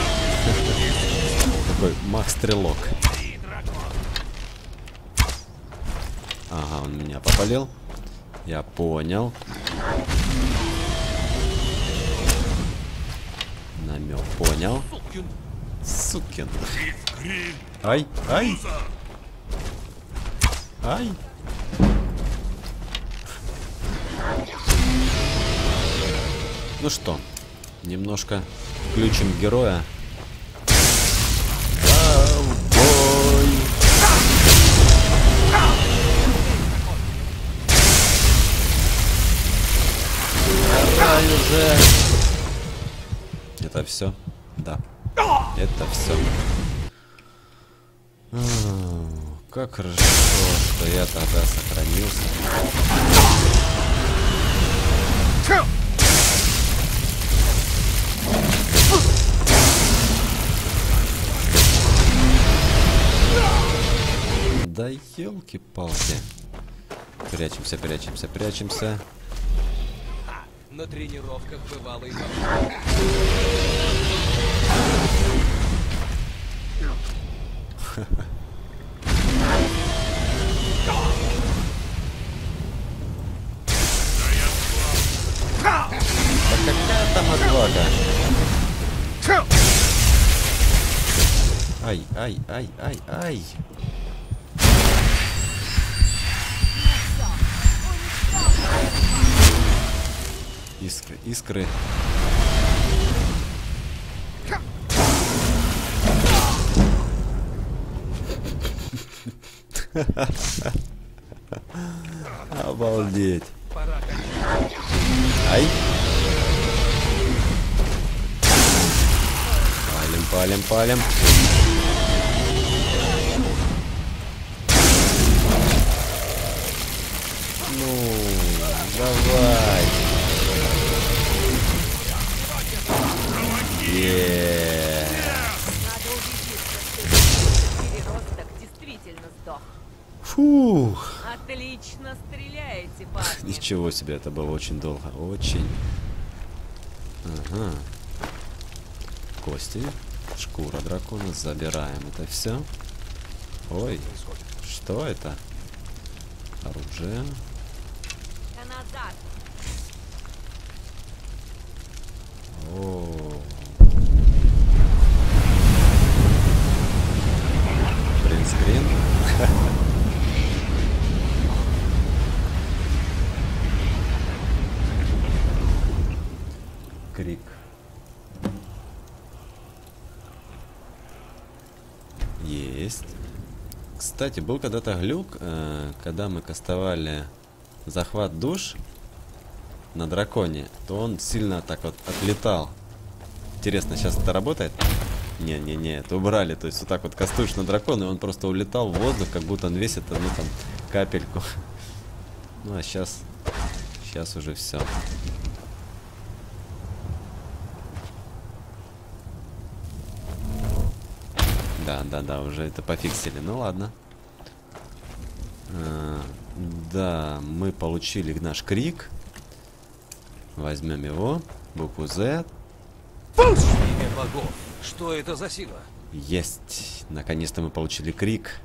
такой маг-стрелок. Ага, он меня попалил. Я понял. Намек понял. Сукин. Ай, ай. Ай. Ну что, немножко включим героя. Ковбой. Давай уже. Это все? Да. Это все. Как хорошо, что я тогда сохранился. Да елки-палки. Прячемся, прячемся, прячемся. На тренировках бывало и Да какая там отвага? Ай, ай, ай, ай, ай. Искры, искры. Обалдеть. Ай. Палим, палим, палим. Ну, давай. Переросток действительно сдох. Фух. Отлично стреляете, парни. Ничего себе, это было очень долго. Очень. Ага. Кости. Шкура дракона. Забираем это все. Ой. Что это? Оружие. Назад. О. Принтскрин. Крик. Есть. Кстати, был когда-то глюк, когда мы кастовали захват душ на драконе, то он сильно так вот отлетал. Интересно, сейчас это работает? Не-не-не, это убрали. То есть вот так вот кастуешь на дракона, и он просто улетал в воздух, как будто он весит одну там капельку. Ну а сейчас уже все. Да, уже это пофиксили. Ну ладно. Да, мы получили наш крик. Возьмем его. Букву Z. Имя богов. Что это за сила? Есть. Наконец-то мы получили крик.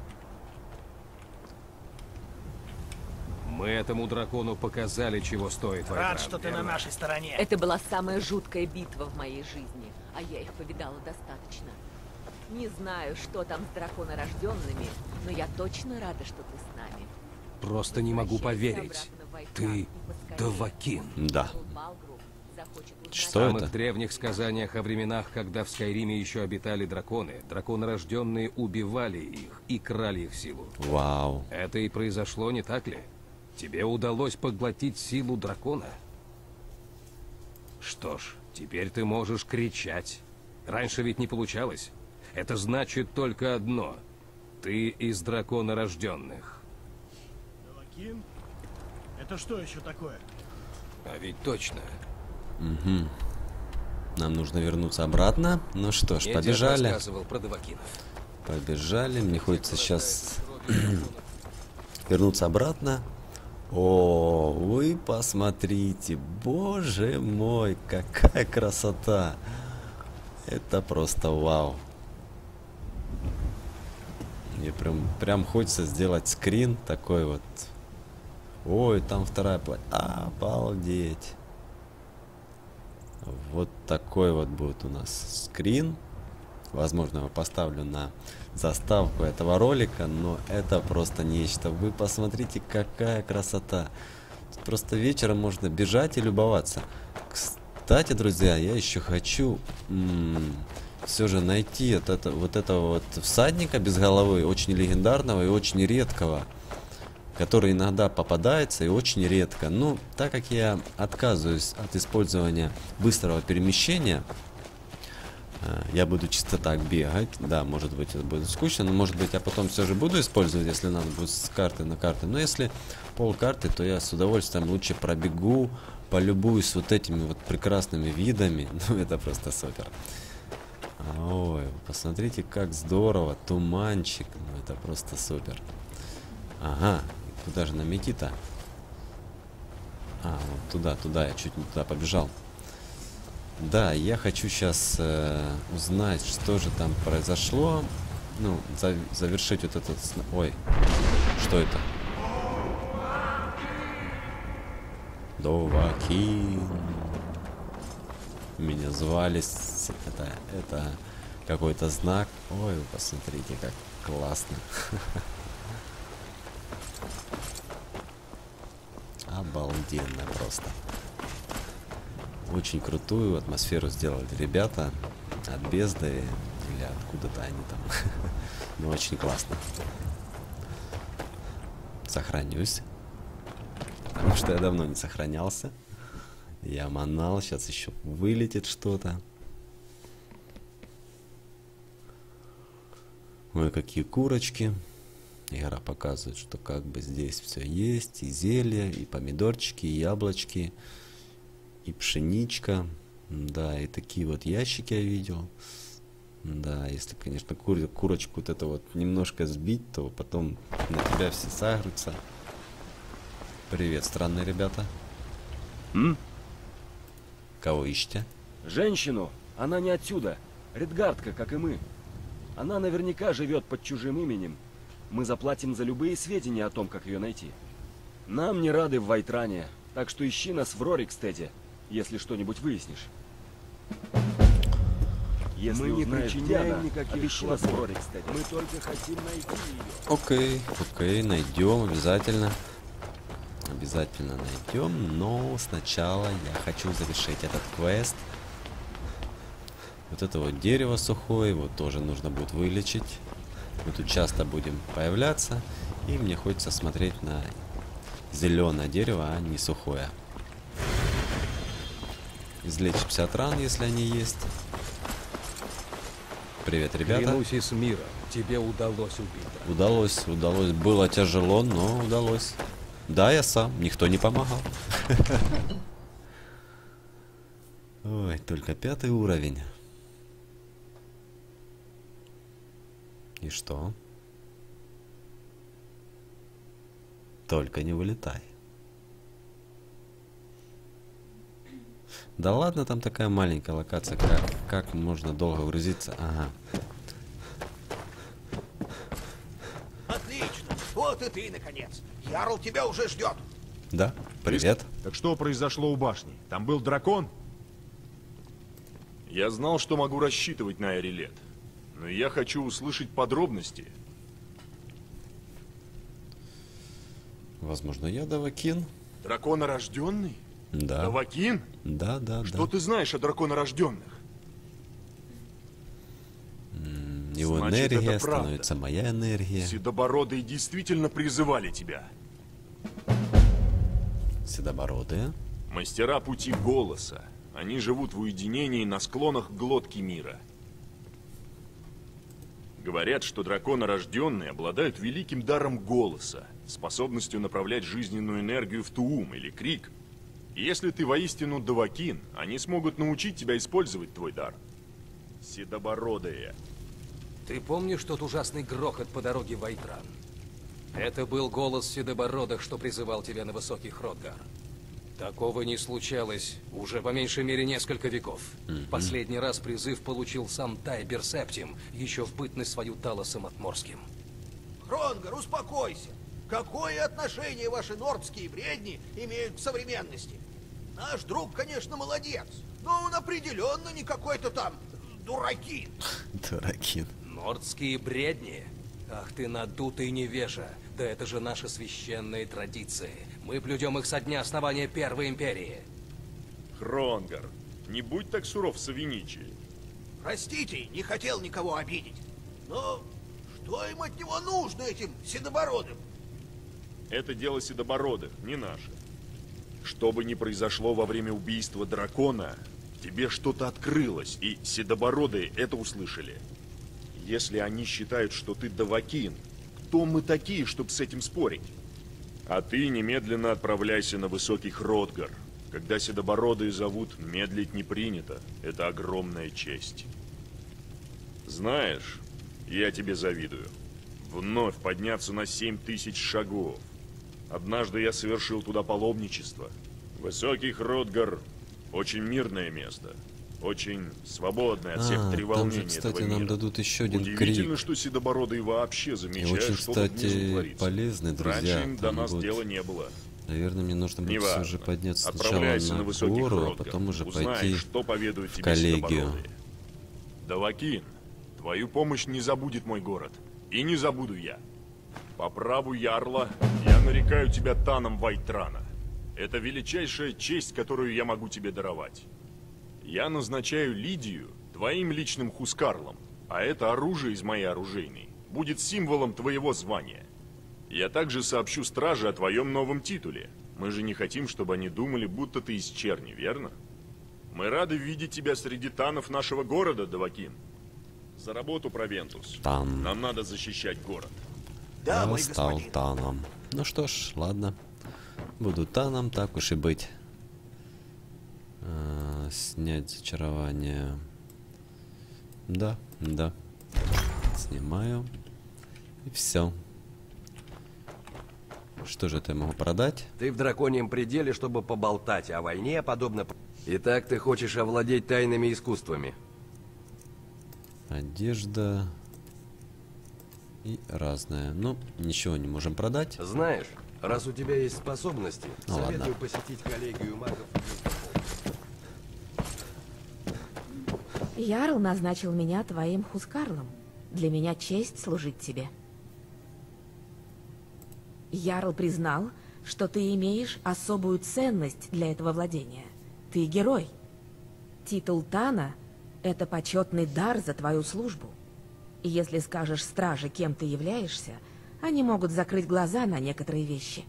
Мы этому дракону показали, чего стоит война. Рад, что ты на нашей стороне. Это была самая жуткая битва в моей жизни, а я их повидала достаточно. Не знаю, что там с драконорожденными, но я точно рада, что ты с нами. Просто не могу поверить. Ты Довакин. Да. В Что самых это? древних сказаниях о временах, когда в Скайриме еще обитали драконы, драконорожденные убивали их и крали их силу. Вау. Это и произошло, не так ли? Тебе удалось поглотить силу дракона? Что ж, теперь ты можешь кричать. Раньше ведь не получалось. Это значит только одно. Ты из драконорожденных. Довакин? Это что еще такое? А ведь точно. Угу. Нам нужно вернуться обратно. Ну что ж, Мне побежали. дед рассказывал про Довакинов. Побежали. Мне хочется сейчас вернуться обратно. О, вы посмотрите. Боже мой, какая красота. Это просто вау. Мне прям хочется сделать скрин такой вот. Ой, там вторая платье. Обалдеть. Вот такой вот будет у нас скрин. Возможно, его поставлю на заставку этого ролика, но это просто нечто. Вы посмотрите, какая красота. Просто вечером можно бежать и любоваться. Кстати, друзья, я еще хочу все же найти вот этого всадника без головы, очень легендарного и очень редкого, который иногда попадается и очень редко. Но так как я отказываюсь от использования быстрого перемещения, я буду чисто так бегать. Да, может быть, это будет скучно, но может быть я потом все же буду использовать, если надо будет с карты на карты. Но если пол карты, то я с удовольствием лучше пробегу, полюбуюсь вот этими вот прекрасными видами. Ну, это просто супер. Ой, посмотрите, как здорово. Туманчик. Ну, это просто супер. Ага. Куда же нам идти-то? А, вот туда. Я чуть не туда побежал. Да, я хочу сейчас узнать, что же там произошло. Ну, завершить вот этот... Ой, что это? Довакин. Меня звали. Это какой-то знак. Ой, вы посмотрите, как классно. Обалденно просто. Очень крутую атмосферу сделали ребята от Бездны или откуда-то они там. Ну, очень классно. Сохранюсь. Потому что я давно не сохранялся. Я манал, сейчас еще вылетит что-то. Ой, какие курочки. Игра показывает, что как бы здесь все есть. И зелья, и помидорчики, и яблочки, и пшеничка. Да, и такие вот ящики я видел. Да, если, конечно, курочку вот это вот немножко сбить, то потом на тебя все сагрутся. Привет, странные ребята. Кого ищете? Женщину. Она не отсюда. Редгардка, как и мы. Она наверняка живет под чужим именем. Мы заплатим за любые сведения о том, как ее найти. Нам не рады в Вайтране, так что ищи нас в Рорикстеде, если что-нибудь выяснишь. Если мы не причиняем никаких ищи нас в Рорикстеде. Мы только хотим найти ее. Окей, найдем обязательно. Обязательно найдем, но сначала я хочу завершить этот квест. Вот это вот дерево сухое, вот тоже нужно будет вылечить. Мы тут часто будем появляться, и мне хочется смотреть на зеленое дерево, а не сухое. Излечимся от ран, если они есть. Привет, ребята. Клянусь из мира, тебе удалось убить. Удалось. Было тяжело, но удалось. Да, я сам. Никто не помогал. Ой, только 5-й уровень. И что? Только не вылетай. Да ладно, там такая маленькая локация. Как можно долго грузиться? Ага. Отлично. Вот и ты, наконец. Ярл тебя уже ждет. Да, привет. Так что произошло у башни? Там был дракон? Я знал, что могу рассчитывать на Эрилет. Но я хочу услышать подробности. Возможно, я Давакин. Драконорожденный? Да. Давакин? Да. Что ты знаешь о драконорожденных? Его Значит, энергия это правда. становится моя энергия. Седобородые действительно призывали тебя. Седобородые? Мастера пути голоса. Они живут в уединении на склонах глотки мира. Говорят, что драконорожденные обладают великим даром голоса, способностью направлять жизненную энергию в туум или крик. И если ты воистину Давакин, они смогут научить тебя использовать твой дар. Седобородые. Ты помнишь тот ужасный грохот по дороге в Вайтран? Это был голос седобородых, что призывал тебя на высокий Хродгар. Такого не случалось уже по меньшей мере несколько веков. Последний раз призыв получил сам Тайбер Септим, еще в бытность свою Талосом Отморским. Хронгар, успокойся. Какое отношение ваши нордские бредни имеют к современности? Наш друг, конечно, молодец, но он определенно не какой-то там дуракин. Дуракин. Нордские бредни? Ах ты надутый невежа. Да это же наши священные традиции. Мы блюдем их со дня основания Первой Империи. Хронгар, не будь так суров с Авиничи. Простите, не хотел никого обидеть. Но что им от него нужно, этим седобородым? Это дело седобородых, не наше. Что бы ни произошло во время убийства дракона, тебе что-то открылось, и седобородые это услышали. Если они считают, что ты Давакин, кто мы такие, чтобы с этим спорить? А ты немедленно отправляйся на высокий Хродгар. Когда седобородые зовут, медлить не принято. Это огромная честь. Знаешь, я тебе завидую. Вновь подняться на 7000 шагов. Однажды я совершил туда паломничество. Высокий Хродгар — очень мирное место. Очень свободное от всех треволнений там же, кстати, этого мира. нам дадут еще один Удивительно, крик. что седобородые вообще замечают, очень, что кстати, тут внизу творится. полезный, друзья. Раньше им до Там нас будет... дела не было. Наверное, мне нужно будет все же подняться сначала Отправляйся на высокий гору, а Хродгар. потом уже Узнай, пойти что поведают в тебе коллегию. седобородые. Давакин, твою помощь не забудет мой город. И не забуду я. По праву Ярла я нарекаю тебя Таном Вайтрана. Это величайшая честь, которую я могу тебе даровать. Я назначаю Лидию твоим личным хускарлом, а это оружие из моей оружейной будет символом твоего звания. Я также сообщу страже о твоем новом титуле. Мы же не хотим, чтобы они думали, будто ты из черни, верно? Мы рады видеть тебя среди танов нашего города, Давакин. За работу, Провентус. Тан. Нам надо защищать город. Да, Я мой стал господин. таном. Ну что ж, ладно. Буду таном, так уж и быть. Снять зачарование. Да. Снимаю. И все. Что же это я могу продать? Ты в драконьем пределе, чтобы поболтать о войне, подобно... Итак, ты хочешь овладеть тайными искусствами. Одежда. И разное. Ну, ничего не можем продать. Знаешь, раз у тебя есть способности, Ну, советую ладно. посетить коллегию магов. Ярл назначил меня твоим хускарлом. Для меня честь служить тебе. Ярл признал, что ты имеешь особую ценность для этого владения. Ты герой. Титул Тана — это почетный дар за твою службу. И если скажешь страже, кем ты являешься, они могут закрыть глаза на некоторые вещи.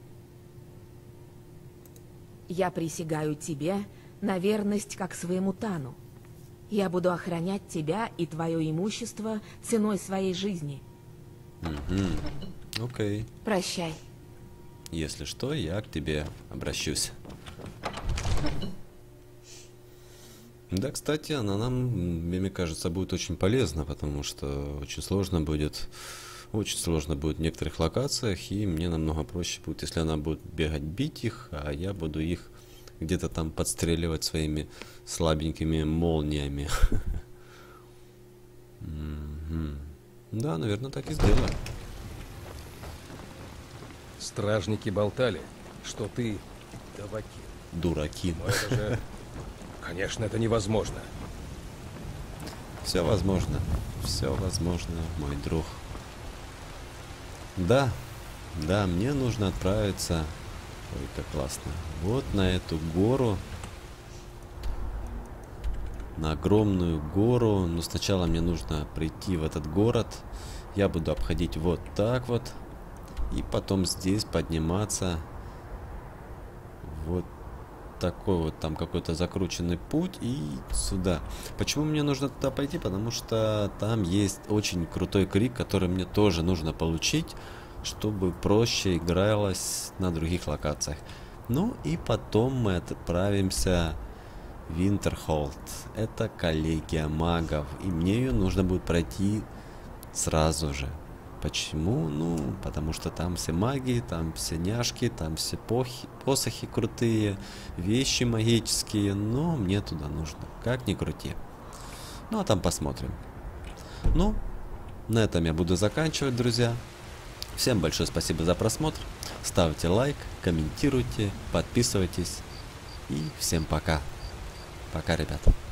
Я присягаю тебе на верность как своему Тану. Я буду охранять тебя и твое имущество ценой своей жизни. Угу. Окей. Прощай. Если что, я к тебе обращусь. Да, кстати, она нам, мне кажется, будет очень полезна, потому что очень сложно будет в некоторых локациях, и мне намного проще будет, если она будет бегать, бить их, а я буду их где-то там подстреливать своими слабенькими молниями. Да, наверное, так и сделаю. Стражники болтали, что ты Давакин. Дураки. Но это же... Конечно, это невозможно. Все возможно, мой друг. Да, мне нужно отправиться. Ой, как классно. Вот на эту гору. На огромную гору. Но сначала мне нужно прийти в этот город. Я буду обходить вот так вот. И потом здесь подниматься. Вот такой вот там какой-то закрученный путь и сюда. Почему мне нужно туда пойти? Потому что там есть очень крутой крик, который мне тоже нужно получить, чтобы проще игралось на других локациях. Ну и потом мы отправимся в Винтерхолд. Это коллегия магов, и мне ее нужно будет пройти сразу же. Почему? Ну, потому что там все маги, там все няшки, там все посохи крутые, вещи магические, но мне туда нужно, как ни крути. Ну, а там посмотрим. Ну, на этом я буду заканчивать, друзья. Всем большое спасибо за просмотр. Ставьте лайк, комментируйте, подписывайтесь. И всем пока. Пока, ребята.